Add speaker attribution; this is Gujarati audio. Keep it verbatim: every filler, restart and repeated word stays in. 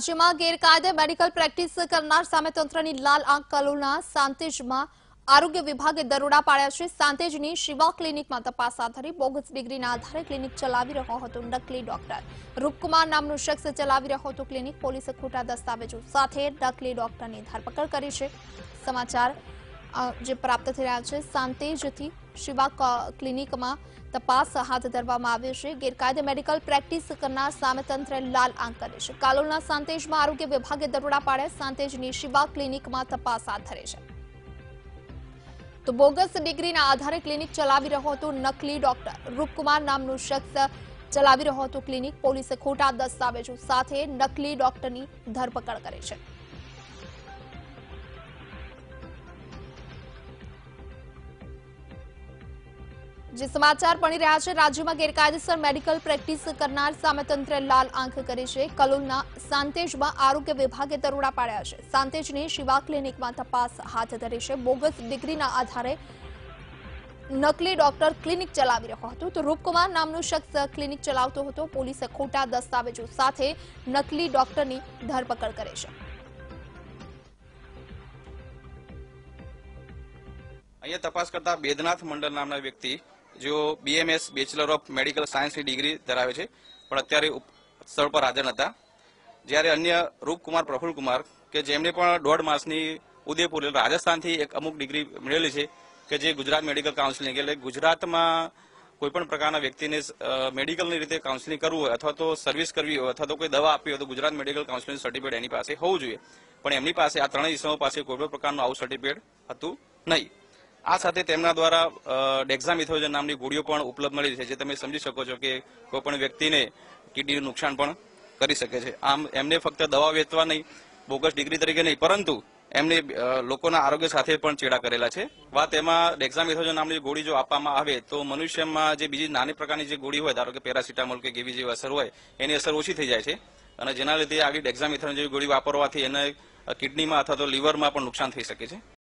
Speaker 1: રાજ્યમાં ગેરકાયદે મેડિકલ પ્રેક્ટિસ કરનાર સામે તંત્રની લાલ આંખ કલોલના સાંતેજમાં આરોગ્ય વિભાગે દરોડા પાડ્યા છે। સાંતેજની શિવા ક્લિનિકમાં તપાસ હાથ ધરી બોગસ ડિગ્રીના આધારે ક્લિનિક ચલાવી રહ્યો હતો નકલી ડોક્ટર રૂપકુમાર નામનો શખ્સ ચલાવી રહ્યો હતો ક્લિનિક। પોલીસે ખોટા દસ્તાવેજો સાથે નકલી ડોક્ટરની ધરપકડ કરી છે। સમાચાર જે પ્રાપ્ત થઈ રહ્યા છે સાંતેજથી શિવા ક્લિનિકમાં તપાસ હાથ ધરવામાં આવી છે। ગેરકાયદે મેડિકલ પ્રેક્ટિસ કરનાર સામે તંત્રે લાલ આંખ કરી છે। કાલોલના સાંતેજમાં આરોગ્ય વિભાગે દરોડા પાડ્યા। સાંતેજની શિવા ક્લિનિકમાં તપાસ હાથ ધરી છે તો બોગસ ડિગ્રીના આધારે ક્લિનિક ચલાવી રહ્યો હતો નકલી ડોક્ટર રૂપકુમાર નામનો શખ્સ ચલાવી રહ્યો હતો ક્લિનિક। પોલીસે ખોટા દસ્તાવેજો સાથે નકલી ડોક્ટરની ધરપકડ કરી છે। જે સમાચાર પડી રહ્યા છે રાજ્યમાં ગેરકાયદેસર મેડિકલ પ્રેક્ટિસ કરનાર સામે તંત્રે લાલ આંખ કરી છે। કલોલના સાંતેજમાં આરોગ્ય વિભાગે દરોડા પાડ્યા છે। સાંતેજની શિવા ક્લિનિકમાં તપાસ હાથ ધરી છે। બોગસ ડિગ્રીના આધારે નકલી ડોક્ટર ક્લિનિક ચલાવી રહ્યો હતો તો રૂપકુમાર નામનો શખ્સ ક્લિનિક ચલાવતો હતો। પોલીસે ખોટા દસ્તાવેજો સાથે નકલી ડોક્ટરની ધરપકડ કરી છે।
Speaker 2: અહીંયા તપાસ કરતા બેદનાથ મંડળ નામના વ્યક્તિ जो बीएमएस બેચલર ઓફ મેડિકલ સાયન્સની ડિગ્રી ધરાવે છે પણ અત્યારે સ્થળ પર હાજર નહોતા। જ્યારે અન્ય રૂપકુમાર પ્રફુલ્લકુમાર કે જેમને પણ દોઢ માસની ઉદયપુર રાજસ્થાનથી એક અમુક ડિગ્રી મેળવેલી છે કે જે ગુજરાત મેડિકલ કાઉન્સિલિંગ એટલે ગુજરાતમાં કોઈપણ પ્રકારના વ્યક્તિને મેડિકલની રીતે કાઉન્સિલિંગ કરવું હોય અથવા તો સર્વિસ કરવી હોય અથવા તો કોઈ દવા આપવી હોય તો ગુજરાત મેડિકલ કાઉન્સિલિંગ સર્ટિફિકેટ એની પાસે હોવું જોઈએ પણ એમની પાસે આ ત્રણેય ઇસમો પાસે કોઈપણ પ્રકારનું આવું સર્ટિફિકેટ હતું નહીં। આ સાથે તેમના દ્વારા ડેક્ઝામિથોઝન નામની ગોળીઓ પણ ઉપલબ્ધ મળી છે જે તમે સમજી શકો છો કે કોઈ પણ વ્યક્તિને કિડનીનું નુકસાન પણ કરી શકે છે। આમ એમને ફક્ત દવા વેચવા નહીં બોગસ ડિગ્રી તરીકે નહીં પરંતુ એમને લોકોના આરોગ્ય સાથે પણ ચેડા કરેલા છે। વાત એમાં ડેક્ઝામિથોઝન નામની ગોળી જો આપવામાં આવે તો મનુષ્યમાં જે બીજી નાની પ્રકારની જે ગોળી હોય ધારો કે પેરાસિટામોલ કે એવી જેવી અસર હોય એની અસર ઓછી થઈ જાય છે અને જેના લીધે આવી ડેક્ઝામિથોઝન જેવી ગોળી વાપરવાથી એને કિડનીમાં અથવા તો લીવરમાં પણ નુકસાન થઈ શકે છે।